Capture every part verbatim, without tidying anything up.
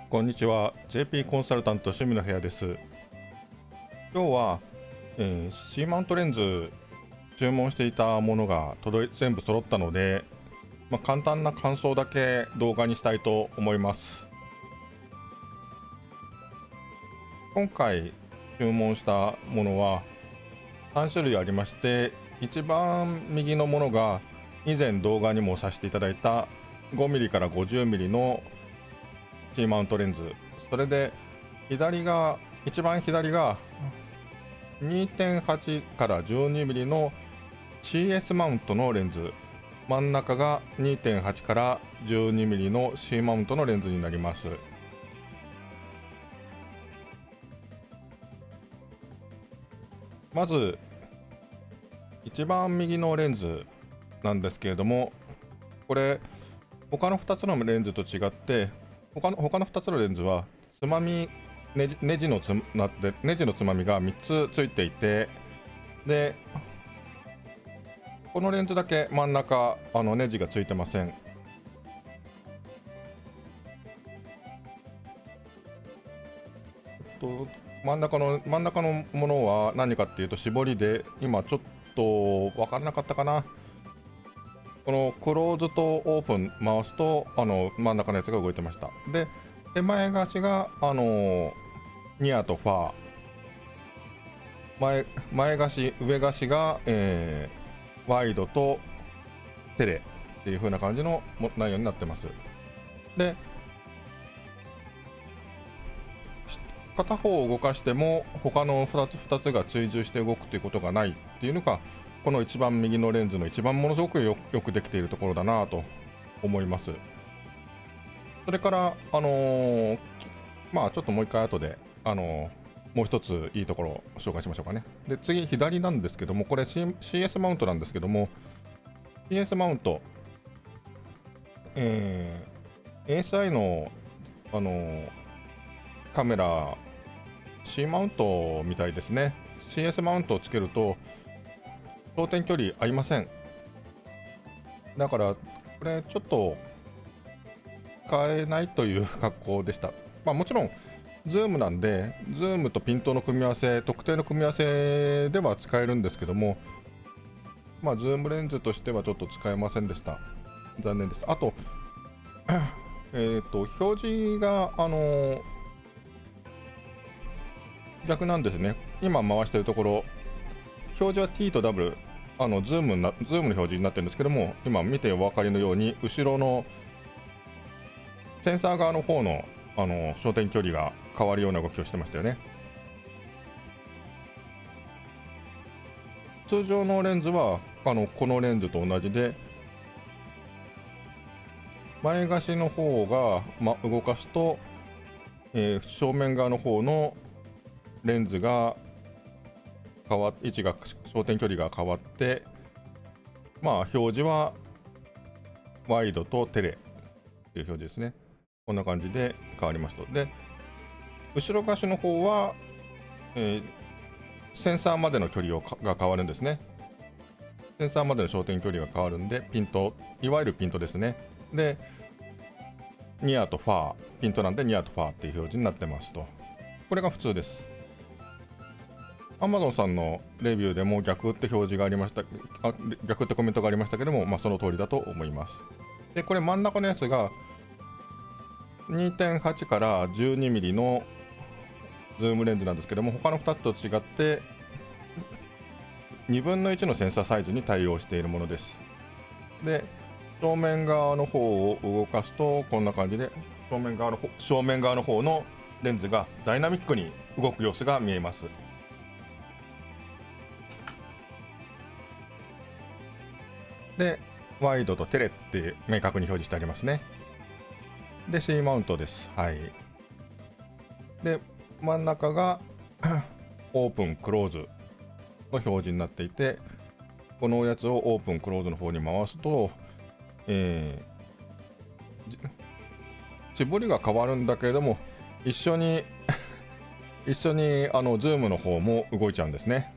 こんにちは。 ジェーピー コンサルタント趣味の部屋です。今日は、えー、C マウントレンズ注文していたものが届い全部揃ったので、まあ、簡単な感想だけ動画にしたいと思います。今回注文したものはさん種類ありまして、一番右のものが以前動画にもさせていただいた ごミリ から ごじゅうミリ のC マウントレンズ、それで左が一番左が にてんはち から じゅうにミリ の シーエス マウントのレンズ、真ん中が にてんはち から じゅうにミリ の C マウントのレンズになります。まず一番右のレンズなんですけれども、これ他のふたつのレンズと違って他の他のふたつのレンズはつまみネジ、ネジのつなってネジのつまみがみっつついていて、でこのレンズだけ真ん中あのネジがついてません。と真ん中の真ん中のものは何かっていうと絞りで、今ちょっと分からなかったかな。このクローズとオープン回すとあの真ん中のやつが動いてました。で手前貸しがあのニアとファー、前前貸し上貸しが、えー、ワイドとテレっていう風な感じの内容になってます。で片方を動かしても他のふたつ、ふたつが追従して動くということがないっていうのが、この一番右のレンズの一番ものすごく よ, よくできているところだなと思います。それからあのー、まあちょっともう一回後であのー、もう一ついいところを紹介しましょうかね。で次左なんですけども、これ、C、シーエス マウントなんですけども、 シーエス マウント、えー、エーエスアイ のあのー、カメラ C マウントみたいですね。 シーエス マウントをつけると焦点距離合いません。だからこれちょっと使えないという格好でした。まあもちろんズームなんで、ズームとピントの組み合わせ、特定の組み合わせでは使えるんですけども、まあズームレンズとしてはちょっと使えませんでした。残念です。あとえっと表示があのー、逆なんですね。今回しているところ表示は T と W、 あのズームなズームの表示になってるんですけども、今見てお分かりのように後ろのセンサー側の方のあの焦点距離が変わるような動きをしてましたよね。通常のレンズはあのこのレンズと同じで、前貸しの方が、ま、動かすと、えー、正面側の方のレンズが変わ位置が焦点距離が変わって、まあ表示はワイドとテレっていう表示ですね。こんな感じで変わりますと。で後ろ貸しの方は、えー、センサーまでの距離をが変わるんですね。センサーまでの焦点距離が変わるんで、ピント、いわゆるピントですね。でニアとファー、ピントなんでニアとファーっていう表示になってますと。これが普通です。Amazon さんのレビューでも逆って表示がありました、あ逆ってコメントがありましたけども、まあ、その通りだと思います。でこれ真ん中のやつが にてんはち から じゅうにミリ のズームレンズなんですけども、他のふたつと違ってにぶんのいちのセンサーサイズに対応しているものです。で正面側の方を動かすとこんな感じで、正面側の方正面側の方のレンズがダイナミックに動く様子が見えます。でワイドとテレって明確に表示してありますね。で C マウントです。はい。で真ん中がオープンクローズの表示になっていて、このやつをオープンクローズの方に回すと、えー、絞りが変わるんだけれども一緒に一緒にあのズームの方も動いちゃうんですね。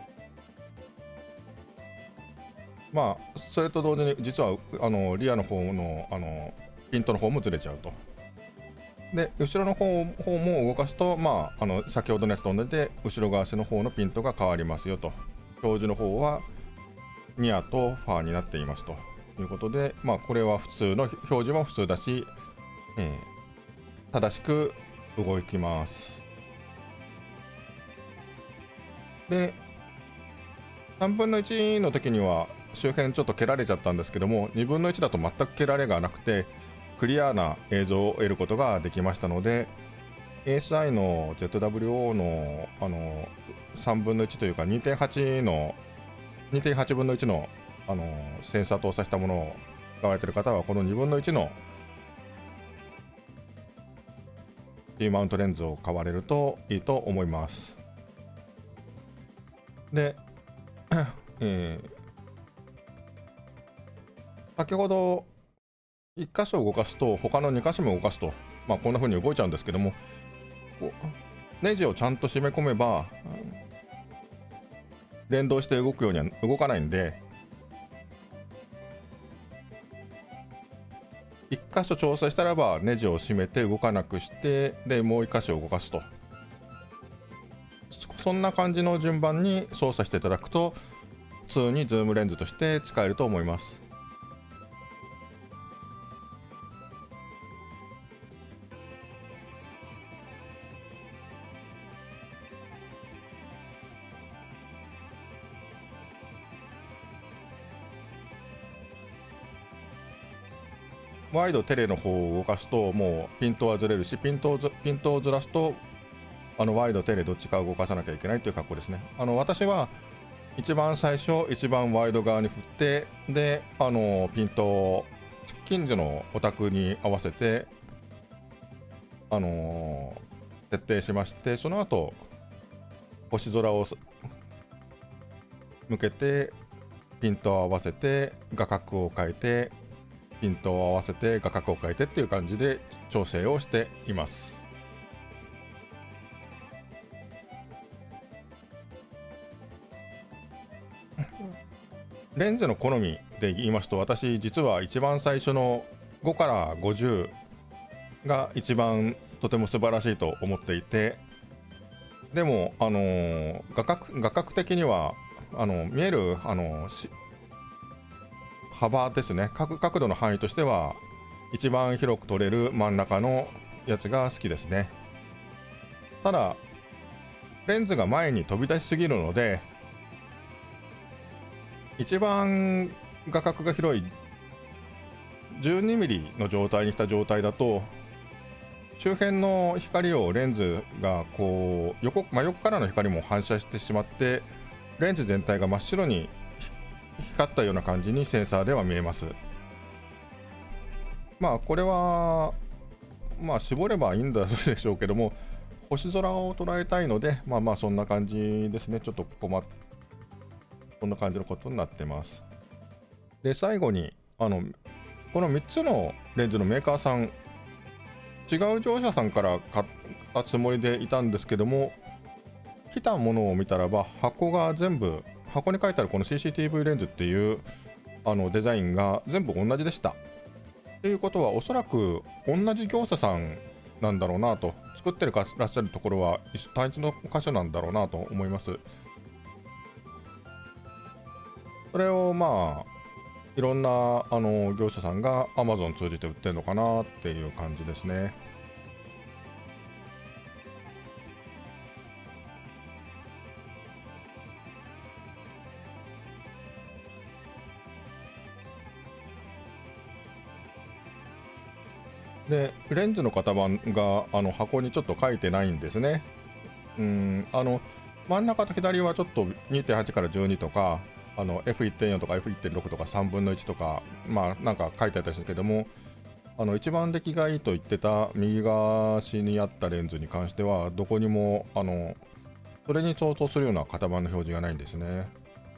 まあそれと同時に実はあのリアの方のあのピントの方もずれちゃうと。 で後ろの方方も動かすと、まあ、あの先ほどのやつと同じで後ろ側足の方のピントが変わりますよと。表示の方はニアとファーになっていますということで、まあ、これは普通の表示も普通だし、えー、正しく動きます。でさんぶんのいちの時には周辺ちょっと蹴られちゃったんですけども、にぶんのいちだと全く蹴られがなくてクリアな映像を得ることができましたので、 エーエスアイ の ゼットダブリューオー の, あのさんぶんのいちというか にてんはち の にてんはちぶんのいちの, あのセンサー搭載したものを使われている方はこのにぶんのいちの T マウントレンズを買われるといいと思います。で、えー、先ほどいっ箇所動かすと他のに箇所も動かすと、まあ、こんな風に動いちゃうんですけども、ネジをちゃんと締め込めば連動して動くようには動かないんで、いっ箇所調整したらばネジを締めて動かなくして、でもういっ箇所動かすと、そんな感じの順番に操作していただくと普通にズームレンズとして使えると思います。ワイドテレの方を動かすともうピントはずれるし、ピントをずピントをずらすとあのワイドテレどっちかを動かさなきゃいけないという格好ですね。あの私は一番最初一番ワイド側に振って、であのピントを近所のお宅に合わせてあのー、設定しまして、その後星空を向けてピントを合わせて画角を変えてピントを合わせて画角を変えてっていう感じで調整をしています。レンズの好みで言いますと、私実は一番最初のごからごじゅうが一番とても素晴らしいと思っていて、でもあのー、画角画角的にはあの見えるあの幅ですね、角角度の範囲としては一番広く撮れる真ん中のやつが好きですね。ただレンズが前に飛び出しすぎるので、一番画角が広い じゅうにミリ の状態にした状態だと周辺の光をレンズがこう横、真横からの光も反射してしまってレンズ全体が真っ白に光ったような感じにセンサーでは見えます。まあこれはまあ絞ればいいんだでしょうけども、星空を捉えたいのでまあまあそんな感じですね。ちょっと困っこんな感じのことになってます。で最後にあのこのみっつのレンズのメーカーさん違う業者さんから買ったつもりでいたんですけども、来たものを見たらば箱が全部箱に書いてあるこの シーシーティーブイ レンズっていうあのデザインが全部同じでした。ということはおそらく同じ業者さんなんだろうなと、作ってるからっしゃるところは単一の箇所なんだろうなと思います。それをまあいろんなあの業者さんが Amazon 通じて売ってるのかなっていう感じですね。でレンズの型番があの箱にちょっと書いてないんですね。うんあの真ん中と左はちょっと にてんはち から じゅうにとかあの エフいってんよん とか エフいってんろく とかさんぶんのいちとかまあなんか書いてあったんですけども、あの一番出来がいいと言ってた右側足にあったレンズに関してはどこにもあのそれに相当するような型番の表示がないんですね。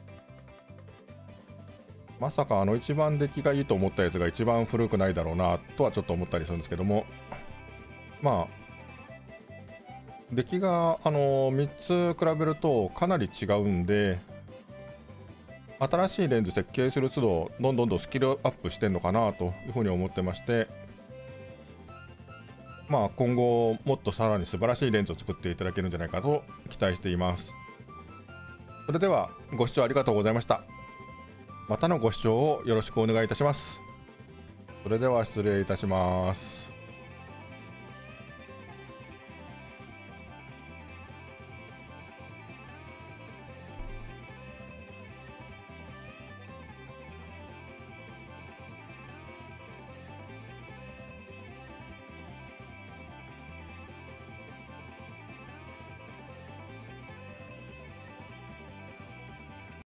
まさかあの一番出来がいいと思ったやつが一番古くないだろうなとはちょっと思ったりするんですけども、まあ出来があのみっつ比べるとかなり違うんで、新しいレンズ設計する都度どんどんどんスキルアップしてんのかなというふうに思ってまして、 まあ今後もっとさらに素晴らしいレンズを作っていただけるんじゃないかと期待しています。それではご視聴ありがとうございました。またのご視聴をよろしくお願いいたします。それでは失礼いたします。